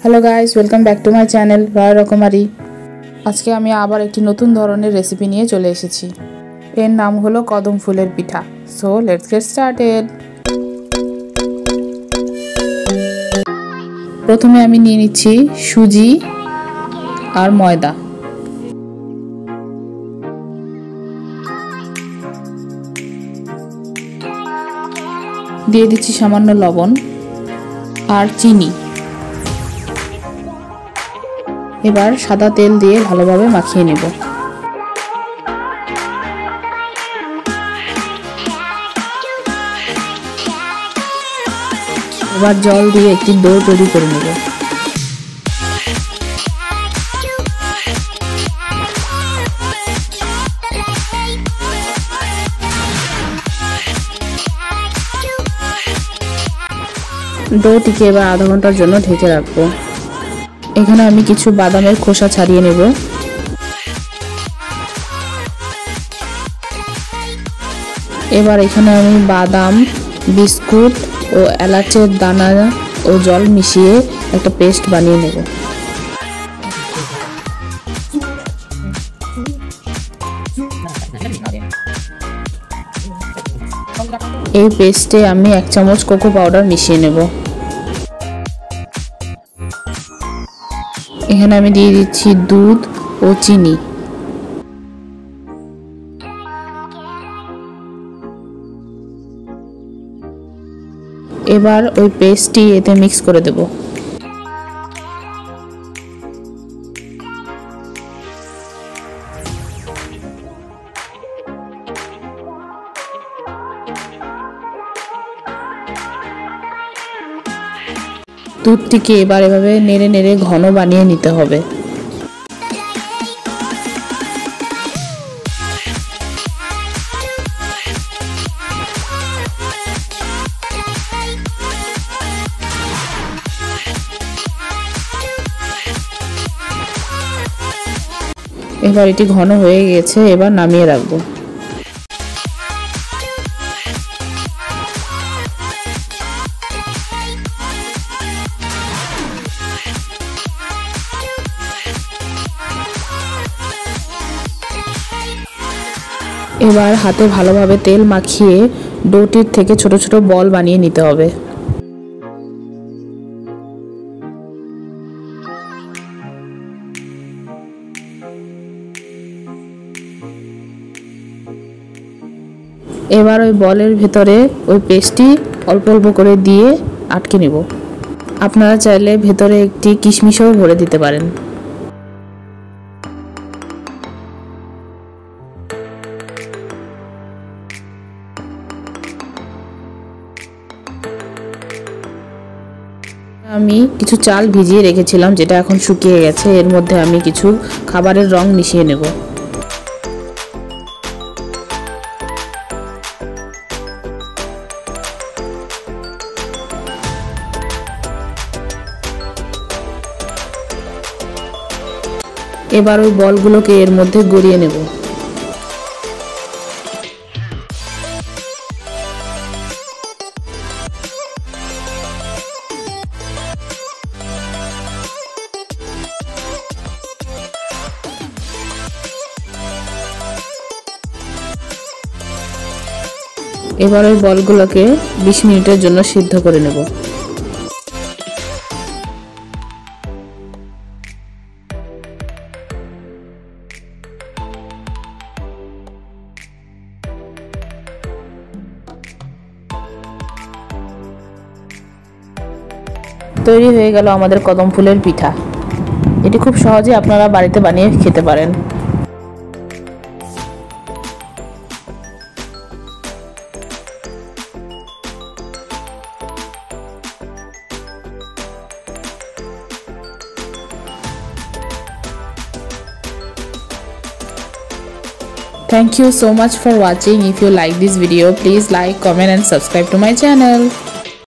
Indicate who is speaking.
Speaker 1: Hello guys, welcome back to my channel Roy রকমারি। আজকে আমি আবার একটি নতুন ধরনের রেসিপি নিয়ে চলে এসেছি। এর নাম হলো কদম ফুলের পিঠা। So let's get started. প্রথমে আমি নিয়ে নিচ্ছি সুজি আর ময়দা। দিয়ে দিচ্ছি সামান্য লবণ আর চিনি। এবার সাদা তেল দিয়ে ভালোভাবে মাখিয়ে নেব। এবার জল দিয়ে একটি ডো তৈরি করে নেব। ডোটিকে এবার আধা ঘন্টার জন্য ঢেকে রাখবো। এখানে আমি কিছু বাদামের খোসা ছাড়িয়ে নেব। এবার এখানে আমি বাদাম, বিস্কুট ও এলাচের দানা ও জল মিশিয়ে একটা পেস্ট বানিয়ে নেব। এই পেস্টে আমি 1 চামচ কোকো পাউডার মিশিয়ে নেব। এখানে আমি দিয়ে দিচ্ছি দুধ ও চিনি। এবার ওই পেস্টটি এতে মিক্স করে দেব। দুধটিকে এবার এভাবে নেড়ে নেড়ে ঘন বানিয়ে নিতে হবে। এবার এটি ঘন হয়ে গেছে, এবার নামিয়ে রাখবো। এবার হাতে ভালোভাবে তেল মাখিয়ে ডোটির থেকে ছোট ছোট বল বানিয়ে নিতে হবে। এবার ওই বলের ভেতরে ওই পেস্টটি অল্প অল্প করে দিয়ে আটকে নেব। আপনারা চাইলে ভেতরে একটি কিশমিশও ভরে দিতে পারেন। আমি কিছু চাল ভিজিয়ে রেখেছিলাম, যেটা এখন শুকিয়ে গেছে। এর মধ্যে আমি কিছু খাবারের রং মিশিয়ে নেব। এবার ওই বলগুলোকে এর মধ্যে গড়িয়ে নেব। এবার ওই বলগুলোকে 20 মিনিটের জন্য সিদ্ধ করে নেব। তৈরি হয়ে গেল আমাদের কদম ফুলের পিঠা। এটি খুব সহজে আপনারা বাড়িতে বানিয়ে খেতে পারেন। Thank you so much for watching. If you like this video, please like, comment and subscribe to my channel.